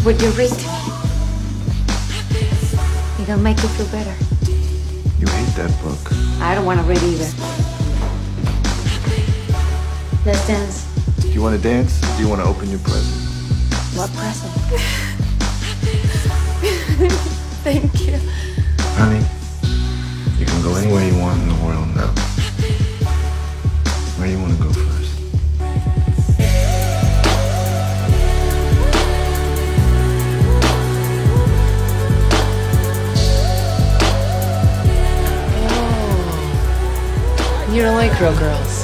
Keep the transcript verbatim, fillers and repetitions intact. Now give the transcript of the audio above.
Would you read to me? It'll make you feel better. You hate that book. I don't want to read either. Let's dance. Do you want to dance? Or do you want to open your present? What present? Thank you. Honey, you can go anywhere you want in the world now. Where do you want to go first? You don't like real girls.